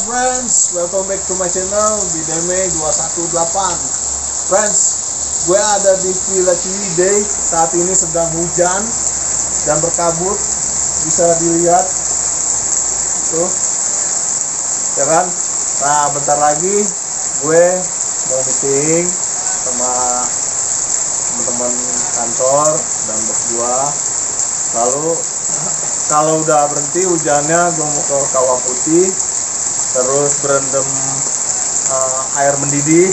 friends, welcome back to my channel Bideme 218. Friends, gue ada di Villa Ciwidey. Saat ini sedang hujan dan berkabut, bisa dilihat tuh, ya kan? Nah, bentar lagi gue mau meeting sama teman-teman kantor dan bos gue. Lalu kalau udah berhenti hujannya, gue mau ke Kawah Putih, terus berendam air mendidih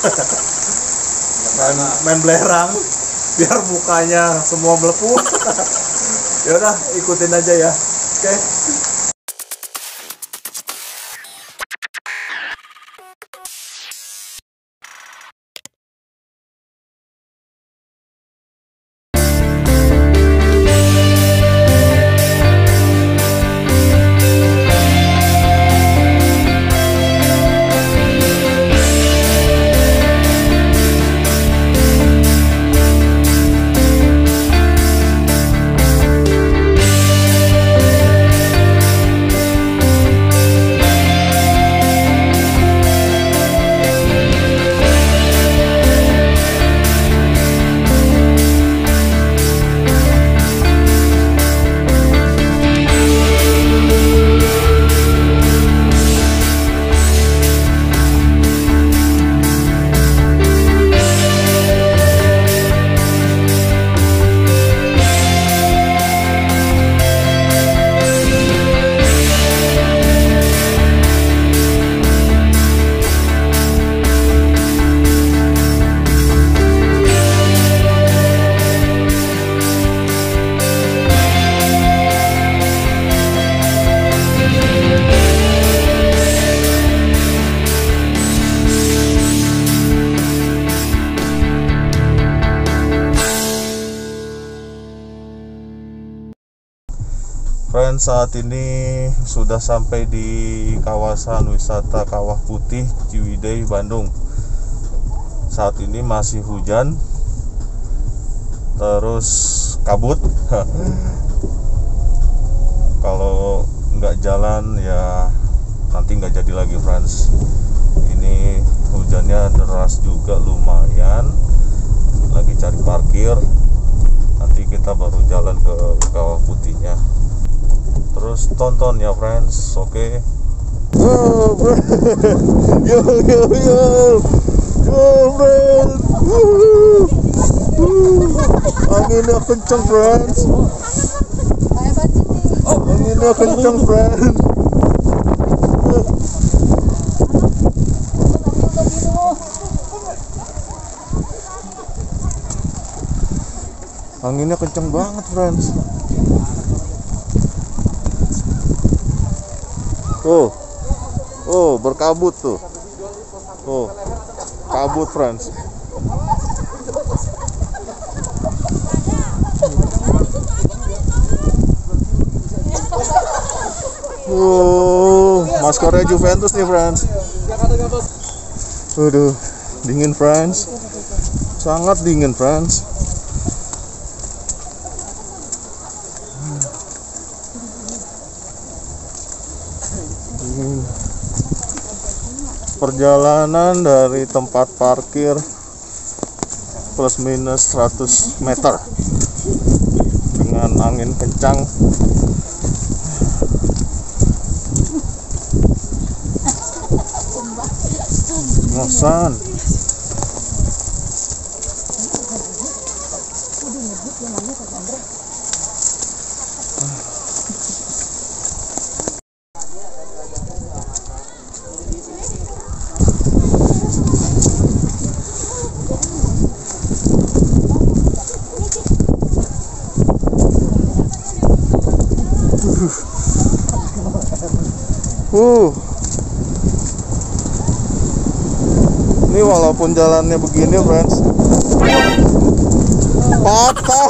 dan main belerang biar mukanya semua melepuh. Ya udah, ikutin aja ya. Oke. Friends, saat ini sudah sampai di kawasan wisata Kawah Putih Ciwidey, Bandung. Saat ini masih hujan, terus kabut. Kalau nggak jalan ya nanti nggak jadi lagi, friends. Ini hujannya deras juga lumayan. Lagi cari parkir. Nanti kita baru jalan ke Kawah Putihnya. Terus tonton ya, friends. Oke. Wow, yo yo yo yo, friends. Anginnya kenceng, friends. Anginnya kenceng, friends. Anginnya kenceng banget, friends. Oh, berkabut tuh. Oh, kabut, friends. Maskornya Juventus nih, friends. Waduh, dingin, friends. Sangat dingin, friends. Perjalanan dari tempat parkir plus minus 100 meter dengan angin kencang. Ngosan. Ini walaupun jalannya begini, friends, patah.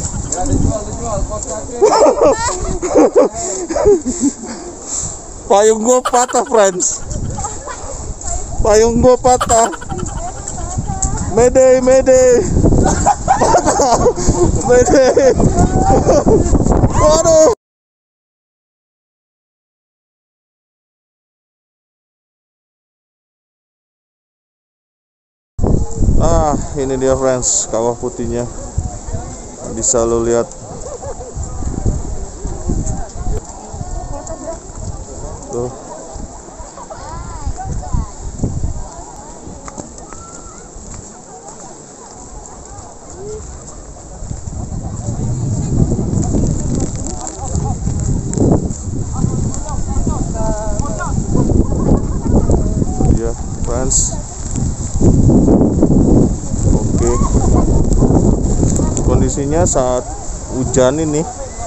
Payung gua patah, friends. Payung gua patah. Mayday, mayday. Patah. Mayday. Waduh. Nah, ini dia friends, kawah putihnya. Bisa lo lihat. Tuh. Ya, friends. Oke. Kondisinya saat hujan ini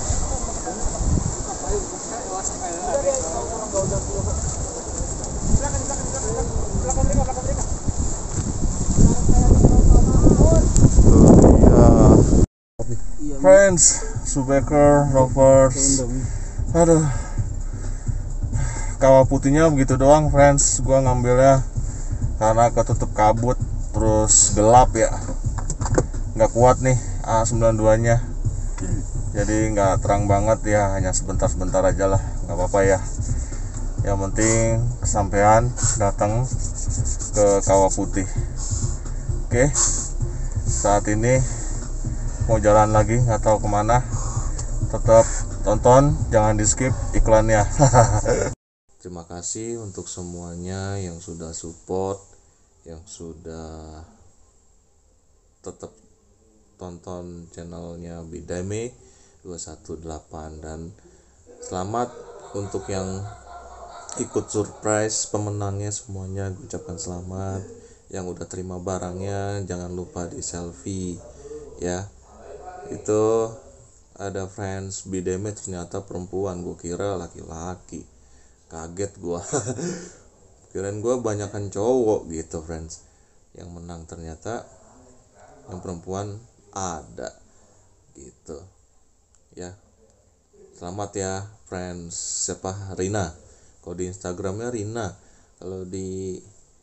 friends, Subeker, Rovers. Aduh, kawah putihnya begitu doang friends. Gua ngambilnya karena ketutup kabut, terus gelap ya, nggak kuat nih A92 nya, jadi nggak terang banget ya, hanya sebentar-sebentar aja lah, nggak apa-apa ya. Yang penting kesampaian datang ke kawah putih. Oke, saat ini mau jalan lagi, nggak tahu kemana. Tetap tonton, jangan di skip iklannya. Terima kasih untuk semuanya yang sudah support, yang sudah tetap tonton channelnya Bidame 218, dan selamat untuk yang ikut surprise pemenangnya semuanya. Gue ucapkan selamat. Yang udah terima barangnya jangan lupa di selfie ya. Itu ada friends Bideme ternyata perempuan, gue kira laki-laki, kaget gue. Kirain gue banyakan cowok gitu friends. Yang menang ternyata yang perempuan ada gitu ya. Selamat ya friends. Siapa? Rina. Kalau di Instagramnya Rina, kalau di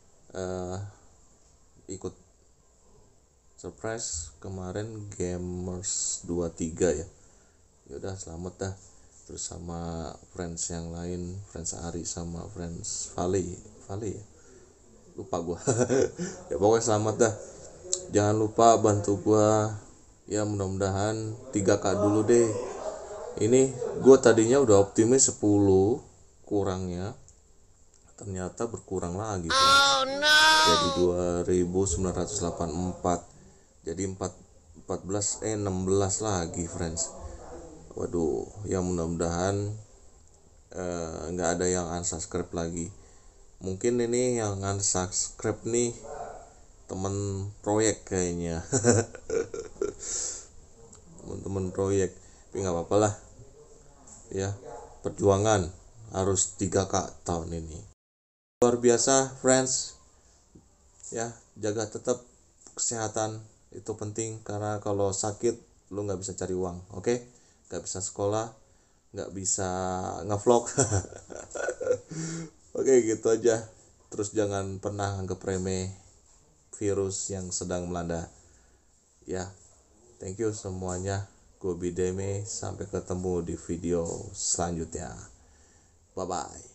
ikut surprise kemarin Gamers 23 ya. Yaudah selamat dah. Terus sama friends yang lain, friends Ari sama friends Vale ya, lupa gua. Ya pokoknya selamat dah. Jangan lupa bantu gua ya, mudah-mudahan 3K dulu deh. Ini gua tadinya udah optimis 10 kurangnya, ternyata berkurang lagi. Oh, no. Jadi 2984. Jadi 16 lagi friends. Waduh, ya mudah-mudahan nggak ada yang unsubscribe lagi. Mungkin ini yang unsubscribe nih temen proyek kayaknya. Temen-temen proyek, tapi nggak apa-apa lah ya, perjuangan harus 3K tahun ini. Luar biasa friends ya, jaga tetap kesehatan, itu penting, karena kalau sakit lu nggak bisa cari uang. Oke? Nggak bisa sekolah, nggak bisa ngevlog. Oke, gitu aja. Terus jangan pernah anggap remeh virus yang sedang melanda ya. Thank you semuanya. Gue Bideme, sampai ketemu di video selanjutnya. Bye bye.